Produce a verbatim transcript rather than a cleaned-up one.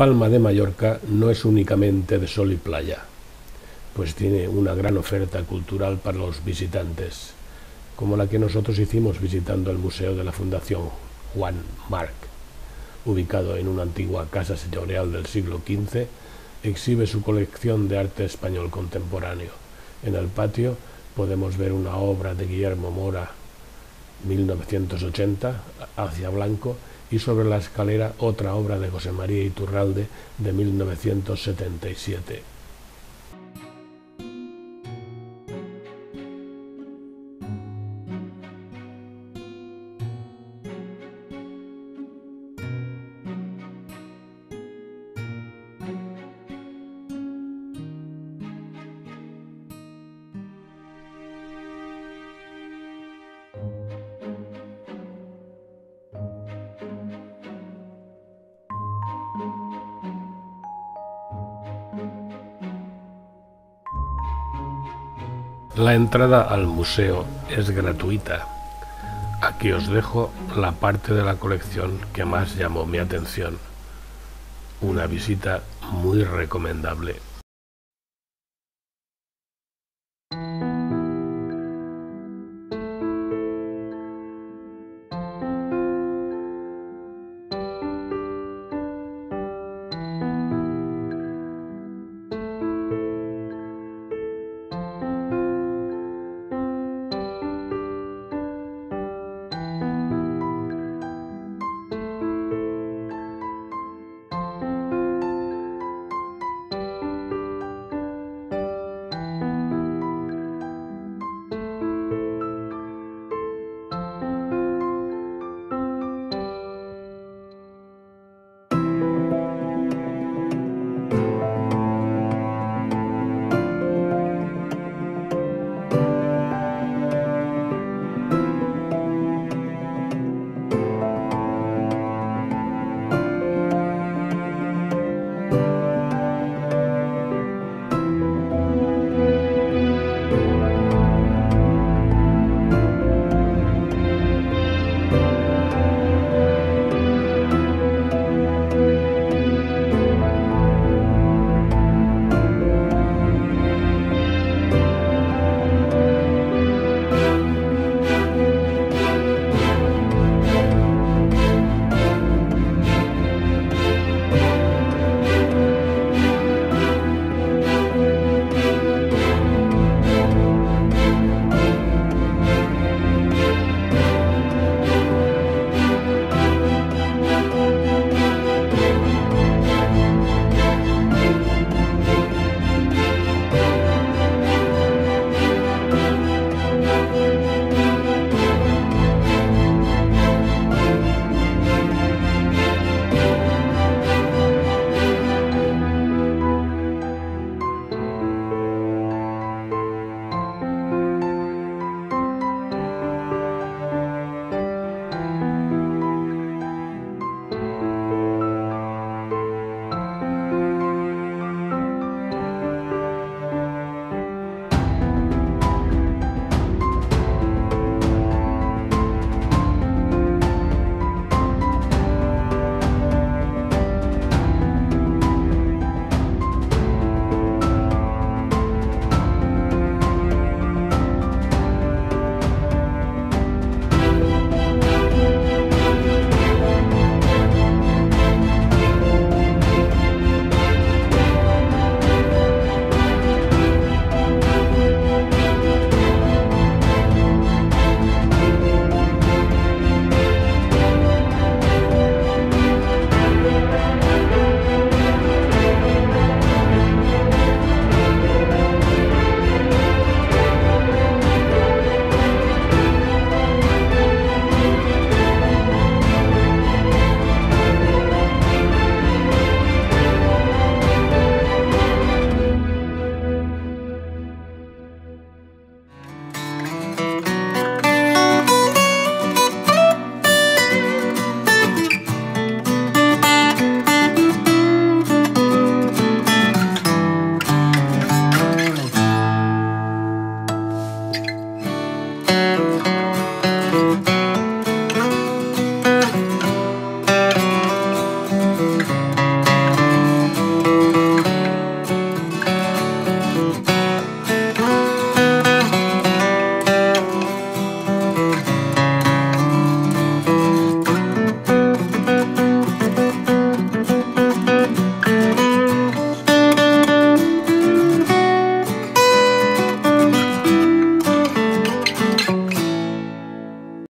Palma de Mallorca no es únicamente de sol y playa, pues tiene una gran oferta cultural para los visitantes, como la que nosotros hicimos visitando el Museo de la Fundación Juan March, ubicado en una antigua casa señorial del siglo quince, exhibe su colección de arte español contemporáneo. En el patio podemos ver una obra de Guillermo Mora, mil novecientos ochenta, hacia blanco, y sobre la escalera otra obra de José María Iturralde de mil novecientos setenta y siete. La entrada al museo es gratuita. Aquí os dejo la parte de la colección que más llamó mi atención. Una visita muy recomendable.